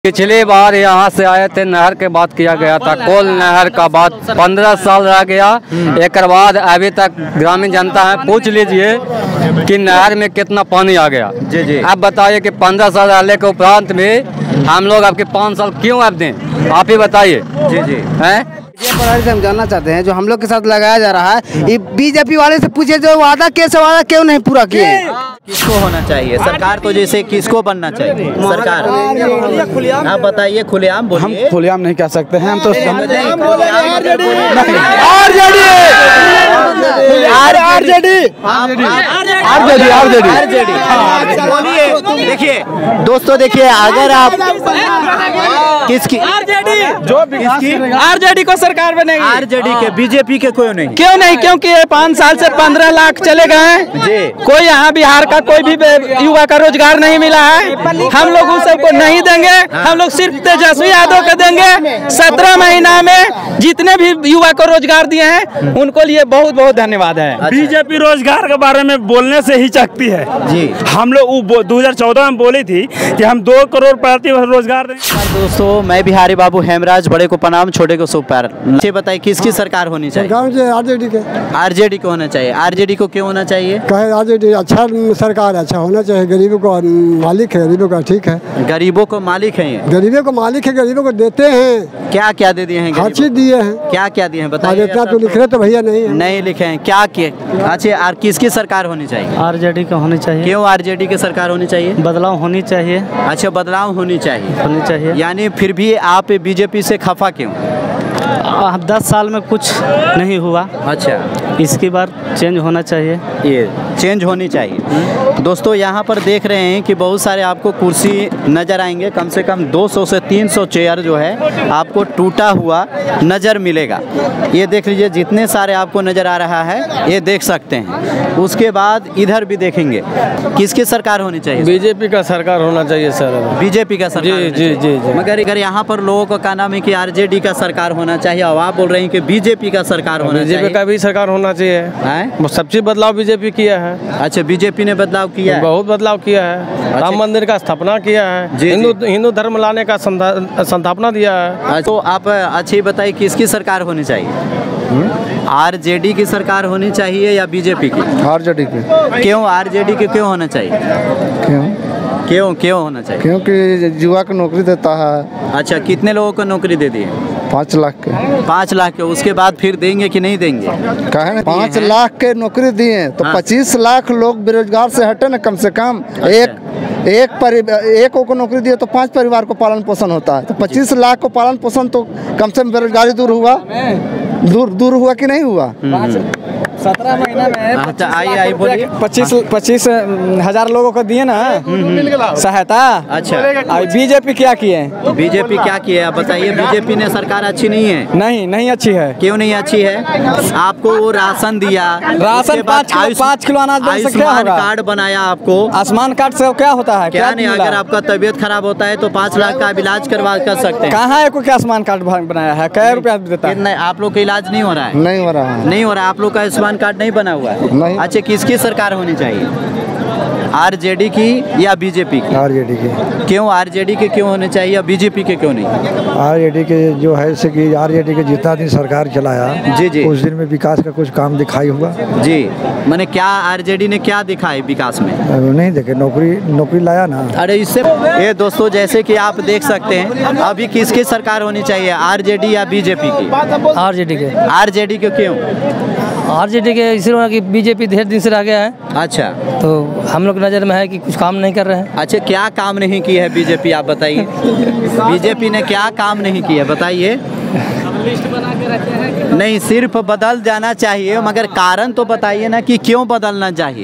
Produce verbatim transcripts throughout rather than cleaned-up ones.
पिछली बार यहाँ से आए थे, नहर के बात किया गया था, कोल नहर का बात पंद्रह साल रह गया। एक बाद अभी तक ग्रामीण जनता है, पूछ लीजिए कि नहर में कितना पानी आ गया। जी जी अब बताइए कि पंद्रह साल रहने के उपरांत में हम लोग आपके पाँच साल क्यों अब दें, आप ही बताइए। जी जी हैं ये प्रणाली से हम जानना चाहते हैं जो हम लोग के साथ लगाया जा रहा है, ये बीजेपी वाले से पूछे जो वादा कैसे वादा क्यों नहीं पूरा किए। किसको होना चाहिए सरकार, तो जैसे किसको बनना चाहिए सरकार, आप बताइए खुलेआम बोलिए। हम खुलेआम नहीं कह सकते हैं, हम तो बोलिए। देखिए दोस्तों, देखिए अगर आप किसकी जो आरजेडी को सरकार बनेगी, आरजेडी के बीजेपी के कोई नहीं, क्यों नहीं? क्योंकि ये पाँच साल से पंद्रह लाख चले गए हैं, कोई यहाँ बिहार का कोई भी युवा का रोजगार नहीं मिला है। हम लोग उस सबको नहीं देंगे, हम लोग सिर्फ तेजस्वी यादव को देंगे। सत्रह महीना में जितने भी युवा को रोजगार दिए हैं उनको लिए बहुत बहुत धन्यवाद है। बीजेपी रोजगार के बारे में बोलने से हिचकती है जी। हम लोग दो हजार चौदह में बोली थी कि हम दो करोड़ प्रति रोजगार देंगे। दोस्तों मैं बिहारी बाबू हेमराज, बड़े को प्रणाम, छोटे को शुभ पैर। ये बताइए किसकी सरकार होनी चाहिए? आरजेडी के आरजेडी को होना चाहिए। आरजेडी को क्यों होना चाहिए? कहे आरजेडी अच्छा सरकार अच्छा होना चाहिए, गरीबों को मालिक है, गरीबों का ठीक है, गरीबों को मालिक है, ये गरीबों को मालिक है, गरीबों को देते हैं। क्या क्या दे दिए हैं? हर चीज दिए हैं। क्या क्या दिए हैं बताइए। इतना तो लिख रहे तो भैया नहीं है। नहीं लिखे हैं क्या किए? अच्छा, और किसकी सरकार होनी चाहिए? आरजेडी को होनी चाहिए। क्यों आरजेडी की सरकार होनी चाहिए? बदलाव होनी चाहिए। अच्छा, बदलाव होनी चाहिए होनी चाहिए। यानी फिर भी आप बीजेपी से खफा क्यों? दस साल में कुछ नहीं हुआ। अच्छा, इसकी बार चेंज होना चाहिए, ये चेंज होनी चाहिए। दोस्तों यहाँ पर देख रहे हैं कि बहुत सारे आपको कुर्सी नज़र आएंगे, कम से कम दो सौ से तीन सौ चेयर जो है आपको टूटा हुआ नज़र मिलेगा। ये देख लीजिए, जितने सारे आपको नज़र आ रहा है ये देख सकते हैं। उसके बाद इधर भी देखेंगे, किसकी सरकार होनी चाहिए? बीजेपी का सरकार होना चाहिए सर। बीजेपी का सरकार जी जी जी जी। मगर अगर यहाँ पर लोगों का कहना है कि आरजेडी का सरकार होना चाहिए, और आप बोल रहे हैं कि बीजेपी का सरकार होना चाहिए। बीजेपी का भी सरकार होना चाहिए। सब चीज बदलाव बीजेपी किया है। अच्छा, बीजेपी ने बदलाव किया है, बहुत बदलाव किया है। राम मंदिर का स्थापना किया है, हिंदू हिंदू धर्म लाने का संस्थापना दिया है। तो आप अच्छी बताइए किसकी सरकार होनी चाहिए? आरजेडी की सरकार होनी चाहिए या बीजेपी की? आरजेडी की। क्यों आरजेडी की क्यों होना चाहिए? क्यों क्यों क्यों होना चाहिए? क्योंकि युवा को नौकरी देता है। अच्छा, कितने लोगों को नौकरी दे दी है? पाँच लाख के। पाँच लाख के। उसके बाद फिर देंगे कि नहीं देंगे? कहे पाँच लाख के नौकरी दिए तो हाँ। पच्चीस लाख लोग बेरोजगार से हटे ना, कम से कम। अच्छा। एक एक परिवार एक को नौकरी दिए तो पांच परिवार को पालन पोषण होता है, तो पच्चीस लाख को पालन पोषण, तो कम से कम बेरोजगारी दूर हुआ, दूर दूर हुआ कि नहीं हुआ? सत्रह महीना में अच्छा, आइए आइए बोलिए। पच्चीस पच्चीस हजार लोगों को दिए ना सहायता। अच्छा, और बीजेपी क्या किए? बीजेपी क्या किए आप बताइए। बीजेपी ने सरकार अच्छी नहीं है? नहीं नहीं अच्छी है। क्यों नहीं अच्छी है? आपको वो राशन दिया, राशन पाँच किलो पाँच किलो अनाज, आयुष्मान कार्ड बनाया आपको। आयुष्मान कार्ड से क्या होता है? क्या नहीं, अगर आपका तबीयत खराब होता है तो पाँच लाख का इलाज करवा कर सकते हैं। कहाँ है कोई आयुष्मान कार्ड बनाया है? क्या रुपया देता है? आप लोग का इलाज नहीं हो रहा है? नहीं हो रहा है, नहीं हो रहा है। आप लोग का आयुष्मान कार्ड नहीं बना हुआ है? नहीं। अच्छा, किसकी सरकार होनी चाहिए? आरजेडी की या बीजेपी की? आरजेडी की। क्यों आरजेडी के क्यों होने चाहिए या बीजेपी के क्यों नहीं? आरजेडी के जो है से कि आरजेडी के जितना दिन सरकार चलाया जी जी, उस दिन में विकास का कुछ काम दिखाई हुआ जी। मैंने क्या आरजेडी ने क्या दिखाई विकास में? नहीं देखे, नौकरी नौकरी लाया ना। अरे इससे ये दोस्तों, जैसे कि आप देख सकते हैं, अभी किसकी सरकार होनी चाहिए, आरजेडी या बीजेपी की? आरजेडी के। आरजेडी के क्यों? आरजेडी के इसलिए कि बीजेपी ढेर दिन से रह गया है। अच्छा, तो हम लोग नज़र में है कि कुछ काम नहीं कर रहे हैं। अच्छा, क्या काम नहीं किया है बीजेपी, आप बताइए। बीजेपी ने क्या काम नहीं किया बताइए। लिस्ट बना के रखे हैं। नहीं, सिर्फ बदल जाना चाहिए, मगर कारण तो बताइए ना कि क्यों बदलना चाहिए।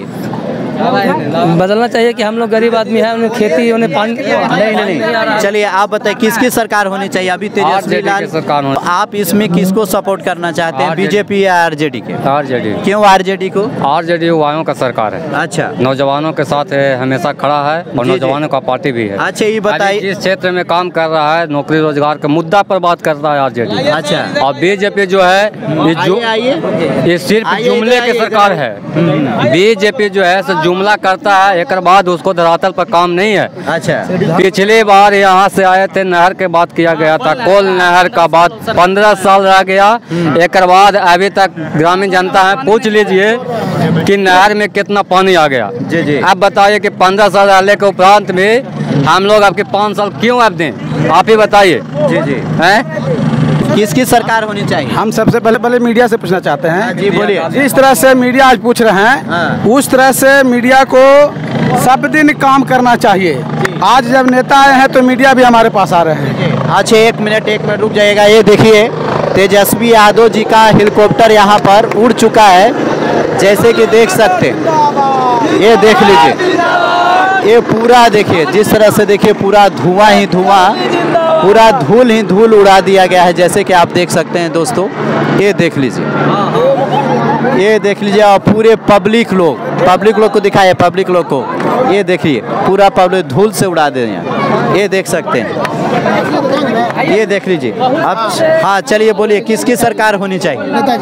बदलना चाहिए कि हम लोग गरीब आदमी हैं, उन्हें खेती उन्हें पानी नहीं नहीं नहीं। चलिए आप बताइए किसकी सरकार होनी चाहिए? अभी तेजस्वी लाल सरकार हो। आप इसमें किसको सपोर्ट करना चाहते हैं, बीजेपी या आरजेडी के? आरजेडी। क्यों आरजेडी को? आरजेडी युवाओं का सरकार है। अच्छा, नौजवानों के साथ हमेशा खड़ा है और नौजवानों का पार्टी भी है। अच्छा, ये बताइए, जिस क्षेत्र में काम कर रहा है, नौकरी रोजगार के मुद्दा पर बात कर रहा है आरजेडी। अच्छा, और बीजेपी जो है ये जो ये सिर्फ जुमले की सरकार है। बीजेपी जो है जुमला करता है, एक बाद उसको धरातल पर काम नहीं है। अच्छा, पिछली बार यहाँ से आए थे, नहर के बात किया गया था, कोल नहर का बात पंद्रह साल रह गया, एक बाद अभी तक ग्रामीण जनता है पूछ लीजिए कि नहर में कितना पानी आ गया। जी जी। आप बताइए कि पंद्रह साल रहने के उपरांत में हम लोग आपके पाँच साल क्यों अब दें, आप ही बताइए। जी जी। हैं किसकी सरकार होनी चाहिए? हम सबसे पहले पहले मीडिया से पूछना चाहते हैं। जी बोलिए। जिस तरह से मीडिया आज पूछ रहे हैं, हाँ। उस तरह से मीडिया को सब दिन काम करना चाहिए। आज जब नेता आए हैं तो मीडिया भी हमारे पास आ रहे हैं। अच्छा, एक मिनट एक मिनट रुक जाइएगा। ये देखिए, तेजस्वी यादव जी का हेलीकॉप्टर यहाँ पर उड़ चुका है, जैसे कि देख सकते हैं। ये देख लीजिए, ये पूरा देखिए, जिस तरह से देखिए पूरा धुआं ही धुआं, पूरा धूल ही धूल उड़ा दिया गया है, जैसे कि आप देख सकते हैं दोस्तों। ये देख लीजिए, ये देख लीजिए, और पूरे पब्लिक लोग पब्लिक लोग को दिखाए, पब्लिक लोग को ये देखिए पूरा पब्लिक धूल से उड़ा दे हैं। ये देख सकते हैं, ये देख लीजिए। अब हाँ चलिए बोलिए, किसकी सरकार होनी चाहिए?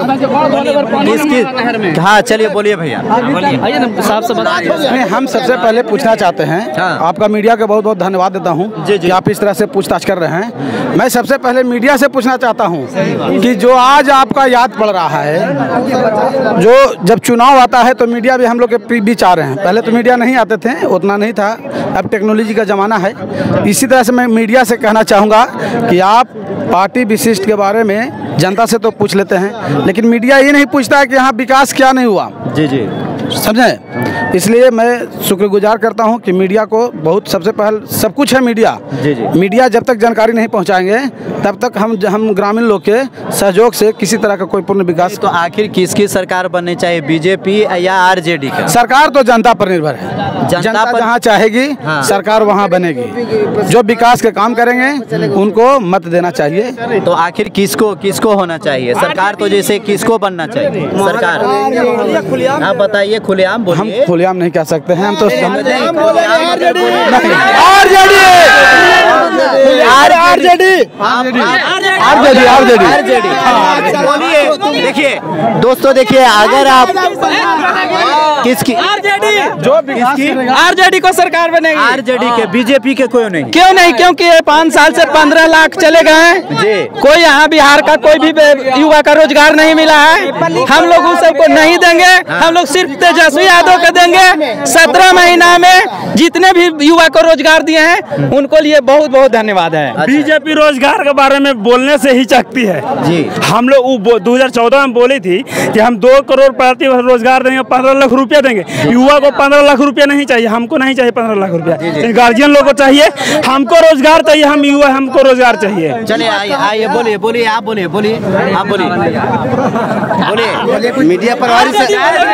किसकी? हाँ चलिए बोलिए भैया। हम सबसे पहले पूछना चाहते हैं, हाँ। आपका मीडिया का बहुत बहुत धन्यवाद देता हूँ कि आप इस तरह से पूछताछ कर रहे हैं। मैं सबसे पहले मीडिया से पूछना चाहता हूँ कि जो आज आपका याद पड़ रहा है, जो जब चुनाव आता है तो मीडिया भी हम लोग के बीच आ रहे हैं। पहले तो मीडिया नहीं आते थे, उतना नहीं था, अब टेक्नोलॉजी का ज़माना है। इसी तरह से मैं मीडिया से कहना चाहूँगा कि आप पार्टी विशिष्ट के बारे में जनता से तो पूछ लेते हैं, लेकिन मीडिया ये नहीं पूछता है कि यहाँ विकास क्या नहीं हुआ। जी जी, समझें। इसलिए मैं शुक्रगुजार करता हूं कि मीडिया को बहुत, सबसे पहले सब कुछ है मीडिया। जी जी। मीडिया जब तक जानकारी नहीं पहुंचाएंगे तब तक हम हम ग्रामीण लोग के सहयोग से किसी तरह का कोई पूर्ण विकास। तो आखिर किसकी सरकार बननी चाहिए, बीजेपी या आरजेडी का? सरकार तो जनता पर निर्भर है। जनता जनता पर- जहाँ चाहेगी, हाँ। सरकार वहाँ बनेगी। जो विकास के काम करेंगे उनको मत देना चाहिए। तो आखिर किसको किसको होना चाहिए सरकार? तो जैसे किसको बनना चाहिए सरकार? आप बताइए, खुलेआम हम बोलिए। खुलेआम नहीं कह सकते हैं, हम तो बोलिए। देखिए दोस्तों, देखिए अगर आप किसकी जो आरजेडी को सरकार बनेगी, आरजेडी के, बीजेपी के कोई नहीं? क्यों नहीं? क्योंकि ये पाँच साल से पंद्रह लाख चले गए हैं जी। कोई यहाँ बिहार का कोई भी युवा का रोजगार नहीं मिला है। हम लोग उन सबको नहीं देंगे, हम लोग सिर्फ तेजस्वी यादव को देंगे। सत्रह महीना में जितने भी युवा को रोजगार दिए हैं उनको लिए बहुत बहुत धन्यवाद है। बीजेपी रोजगार के बारे में बोलने से हिचकती है जी। हम लोग दो हजार चौदह में बोली थी कि हम दो करोड़ प्रति वर्ष रोजगार देंगे, पंद्रह लाख रुपया देंगे। युवा को पंद्रह लाख रुपया नहीं चाहिए, हमको नहीं चाहिए पंद्रह लाख रुपया, गार्जियन लोग को चाहिए। हमको रोजगार चाहिए, हम युवा, हमको रोजगार चाहिए। चलिए आइए आइए, बोलिए बोलिए, आप बोलिए बोलिए, आप बोलिए बोलिए। मीडिया परिवार से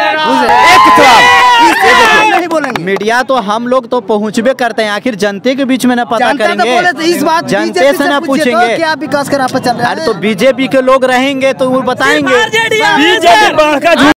नहीं बोलेंगे। मीडिया तो हम लोग तो पहुँचबे करते हैं, आखिर जनते के बीच में ना पता जनता तो करेंगे, बोले तो इस बात जनते से ना पूछेंगे क्या विकास करा पर चल रहा है। अरे तो बीजेपी के लोग रहेंगे तो वो बताएंगे। बीजेपी